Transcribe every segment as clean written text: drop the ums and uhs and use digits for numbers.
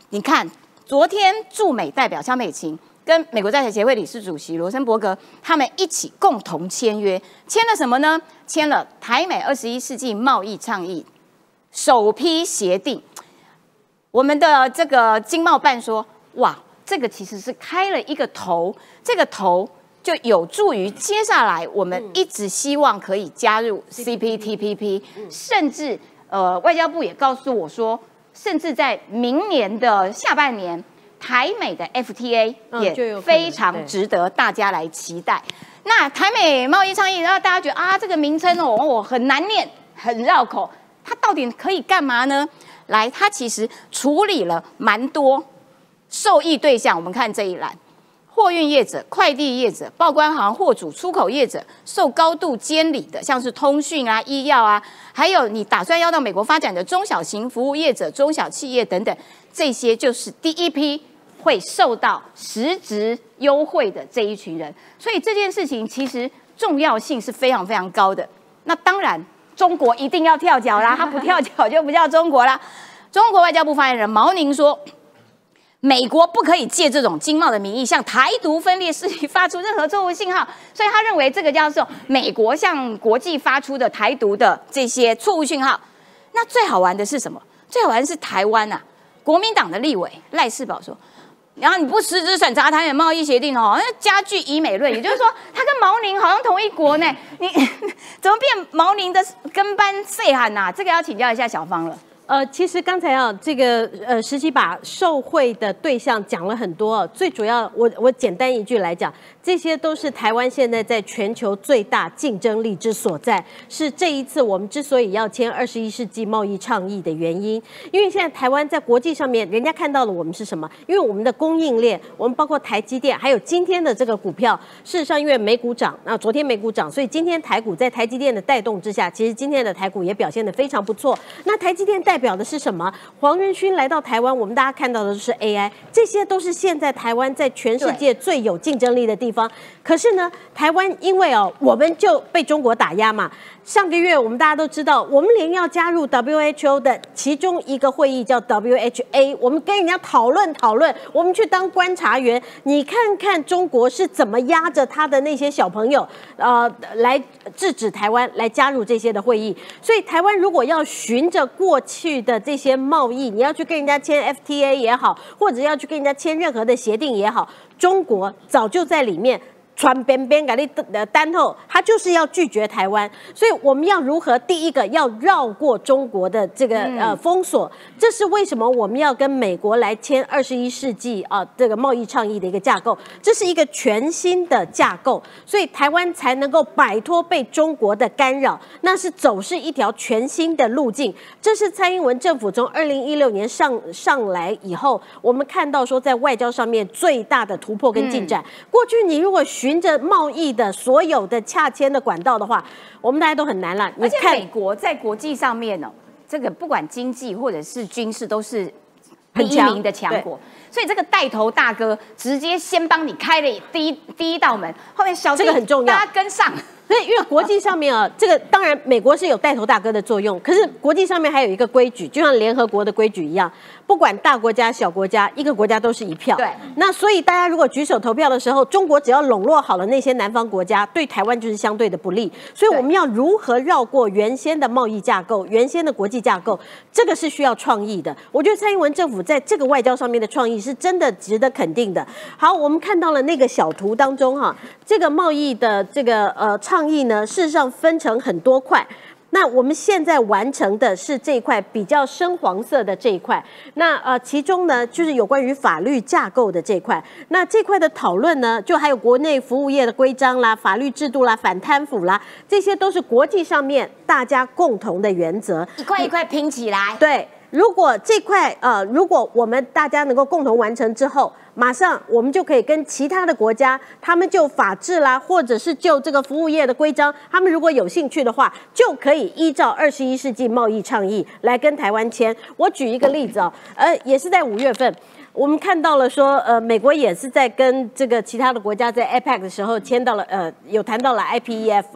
你看，昨天驻美代表肖美琴跟美国在台协会理事主席罗森伯格他们一起共同签约，签了什么呢？签了台美21世纪贸易倡议首批协定。我们的这个经贸办说，哇，这个其实是开了一个头，这个头就有助于接下来我们一直希望可以加入 CPTPP，甚至外交部也告诉我说，甚至在明年的下半年，台美的 FTA 也非常值得大家来期待。那台美贸易倡议，然后大家觉得啊，这个名称哦很难念，很绕口，它到底可以干嘛呢？来，它其实处理了蛮多受益对象。我们看这一栏，货运业者、快递业者、报关行货主、出口业者，受高度监理的，像是通讯啊、医药啊，还有你打算要到美国发展的中小型服务业者、中小企业等等，这些就是第一批会受到实质优惠的这一群人。所以这件事情其实重要性是非常非常高的。那当然，中国一定要跳脚啦，他不跳脚就不叫中国啦。中国外交部发言人毛宁说，美国不可以借这种经贸的名义向台独分裂势力发出任何错误信号，所以他认为这个叫做美国向国际发出的台独的这些错误讯号。那最好玩的是什么？最好玩的是台湾啊，国民党的立委赖士葆说，然后你不实质审查台美贸易协定哦，那加剧以美论，也就是说，他跟毛宁好像同一国呢，你怎么变毛宁的跟班细汉呐？这个要请教一下小芳了。 其实刚才这个实习把受惠的对象讲了很多，最主要我简单一句来讲，这些都是台湾现在在全球最大竞争力之所在，是这一次我们之所以要签21世纪贸易倡议的原因。因为现在台湾在国际上面，人家看到了我们是什么？因为我们的供应链，我们包括台积电，还有今天的这个股票，事实上因为美股涨，那昨天美股涨，所以今天台股在台积电的带动之下，其实今天的台股也表现得非常不错。那台积电代表的是什么？黄仁勋来到台湾，我们大家看到的是 AI， 这些都是现在台湾在全世界最有竞争力的地方。可是呢，台湾因为我们就被中国打压嘛。上个月我们大家都知道，我们连要加入 WHO 的其中一个会议叫 WHA， 我们跟人家讨论，我们去当观察员。你看看中国是怎么压着他的那些小朋友，来制止台湾来加入这些的会议。所以台湾如果要循着过去的这些贸易，你要去跟人家签 FTA 也好，或者要去跟人家签任何的协定也好，中国早就在里面传边边给你单后，他就是要拒绝台湾，所以我们要如何？第一个要绕过中国的这个封锁，这是为什么我们要跟美国来签21世纪这个贸易倡议的一个架构，这是一个全新的架构，所以台湾才能够摆脱被中国的干扰，那是走是一条全新的路径。这是蔡英文政府从2016年上来以后，我们看到说在外交上面最大的突破跟进展。过去你如果循着贸易的所有的洽签的管道的话，我们大家都很难了。 而且美国在国际上面这个不管经济或者是军事都是第一名的强国，所以这个带头大哥直接先帮你开了第一道门，后面小弟这个很重要， 大家跟上。 所以，因为国际上面这个当然美国是有带头大哥的作用，可是国际上面还有一个规矩，就像联合国的规矩一样，不管大国家小国家，一个国家都是一票。 对。 那所以大家如果举手投票的时候，中国只要笼络好了那些南方国家，对台湾就是相对的不利。所以我们要如何绕过原先的贸易架构、原先的国际架构，这个是需要创意的。我觉得蔡英文政府在这个外交上面的创意是真的值得肯定的。好，我们看到了那个小图当中这个贸易的这个倡议呢，事实上分成很多块。那我们现在完成的是这一块比较深黄色的这一块。那其中呢，就是有关于法律架构的这一块。那这块的讨论呢，就还有国内服务业的规章啦、法律制度啦、反贪腐啦，这些都是国际上面大家共同的原则， 一块一块拼起来。 对。如果这块如果我们大家能够共同完成之后，马上我们就可以跟其他的国家，他们就法治啦，或者是就这个服务业的规章，他们如果有兴趣的话，就可以依照21世纪贸易倡议来跟台湾签。我举一个例子也是在5月份。我们看到了说，美国也是在跟这个其他的国家在 APEC 的时候签到了，有谈到了 IPEF。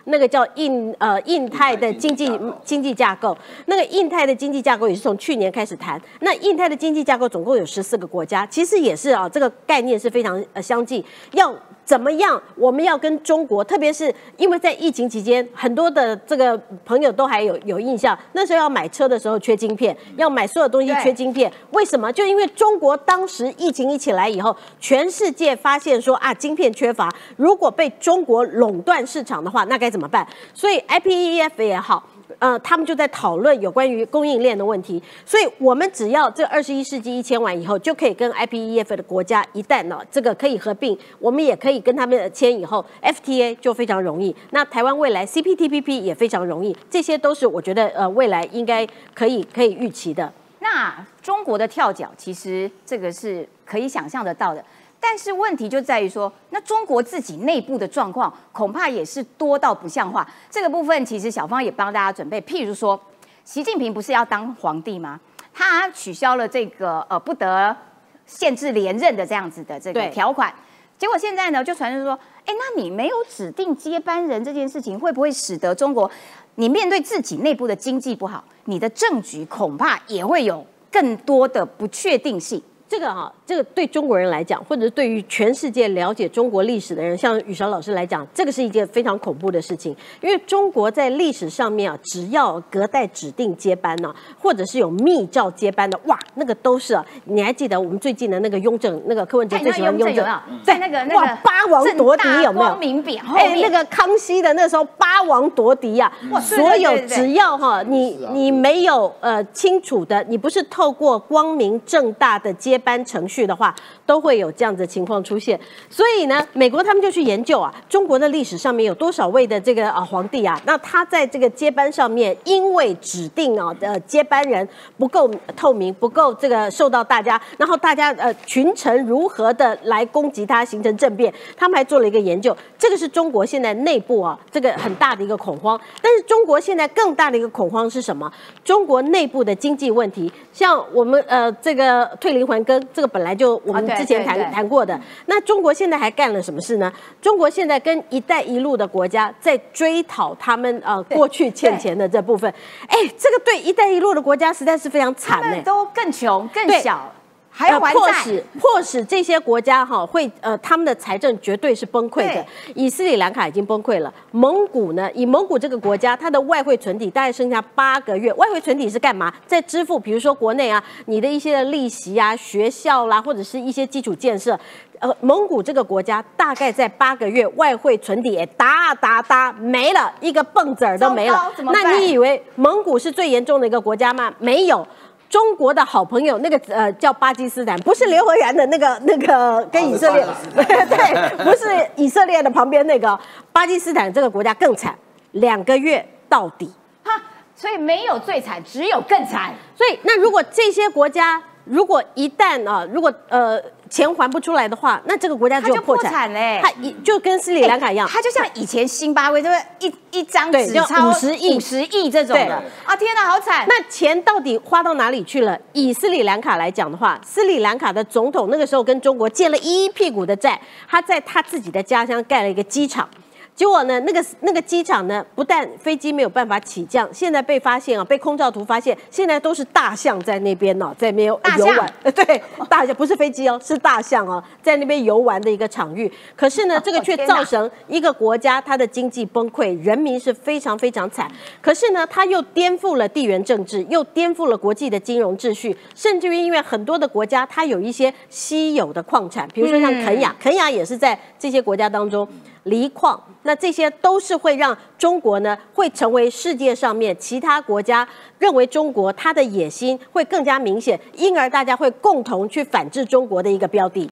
那个叫印太的经济架构，那个印太的经济架构也是从去年开始谈。那印太的经济架构总共有14个国家，其实也是这个概念是非常相近，要怎么样？我们要跟中国，特别是因为在疫情期间，很多的这个朋友都还有印象，那时候要买车的时候缺晶片，要买所有东西缺晶片，为什么？就因为中国当时疫情一起来以后，全世界发现说晶片缺乏，如果被中国垄断市场的话，那该怎么办？所以 IPEF 也好。他们就在讨论有关于供应链的问题，所以我们只要这21世纪1000完以后，就可以跟 IPEF 的国家一旦这个可以合并，我们也可以跟他们签以后 FTA 就非常容易。那台湾未来 CPTPP 也非常容易，这些都是我觉得未来应该可以预期的。 那中国的跳脚，其实这个是可以想象得到的。但是问题就在于说，那中国自己内部的状况恐怕也是多到不像话。这个部分其实小芳也帮大家准备，譬如说，习近平不是要当皇帝吗？他取消了这个不得限制连任的这样子的这个条款，结果现在呢就传出说，那你没有指定接班人这件事情，会不会使得中国你面对自己内部的经济不好，你的政局恐怕也会有更多的不确定性？ 这个对中国人来讲，或者是对于全世界了解中国历史的人，像宇韶老师来讲，这个是一件非常恐怖的事情。因为中国在历史上面只要隔代指定接班或者是有密诏接班的，哇，那个都是你还记得我们最近的那个雍正，那个柯文哲最喜欢雍正， 在那个八王夺嫡有没有？ 光明匾后面， 那个康熙的那时候八王夺嫡所有只要你没有清楚的，你不是透过光明正大的接班程序的话，都会有这样的情况出现。所以呢，美国他们就去研究中国的历史上面有多少位的这个皇帝那他在这个接班上面，因为指定接班人不够透明，不够这个受到大家，然后大家群臣如何的来攻击他，形成政变，他们还做了一个研究。这个是中国现在内部这个很大的一个恐慌。但是中国现在更大的一个恐慌是什么？中国内部的经济问题，像我们这个退林还耕，这个本来就我们之前谈过的。那中国现在还干了什么事呢？中国现在跟“一带一路”的国家在追讨他们过去欠钱的这部分。这个对“一带一路”的国家实在是非常惨他们都更穷更小。还要迫使这些国家会他们的财政绝对是崩溃的。以斯里兰卡已经崩溃了，蒙古呢？以蒙古这个国家，它的外汇存底大概剩下8个月。外汇存底是干嘛？在支付，比如说国内你的一些利息学校啦，或者是一些基础建设。蒙古这个国家大概在8个月外汇存底哒没了，一个蹦子儿都没了。那你以为蒙古是最严重的一个国家吗？没有。中国的好朋友那个叫巴基斯坦，不是刘和然的那个跟以色列对，不是以色列的旁边那个巴基斯坦这个国家更惨，2个月到底。 所以没有最惨，只有更惨。 所以那如果这些国家如果一旦如果钱还不出来的话，那这个国家就破产嘞。 它就跟斯里兰卡一样， 它就像以前辛巴威，就是一张纸钞50亿这种的天哪，好惨！ 那钱到底花到哪里去了？以斯里兰卡来讲的话，斯里兰卡的总统那个时候跟中国借了一屁股的债，他在他自己的家乡盖了一个机场。结果呢，那个机场呢，不但飞机没有办法起降，现在被发现被空照图发现，现在都是大象在那边在那边游玩。对，大象不是飞机是大象在那边游玩的一个场域。可是呢，这个却造成一个国家它的经济崩溃，人民是非常非常惨。可是呢，它又颠覆了地缘政治，又颠覆了国际的金融秩序，甚至于因为很多的国家它有一些稀有的矿产，比如说像肯亚，肯亚也是在这些国家当中。锂矿，那这些都是会让中国呢，会成为世界上面其他国家认为中国它的野心会更加明显，因而大家会共同去反制中国的一个标的。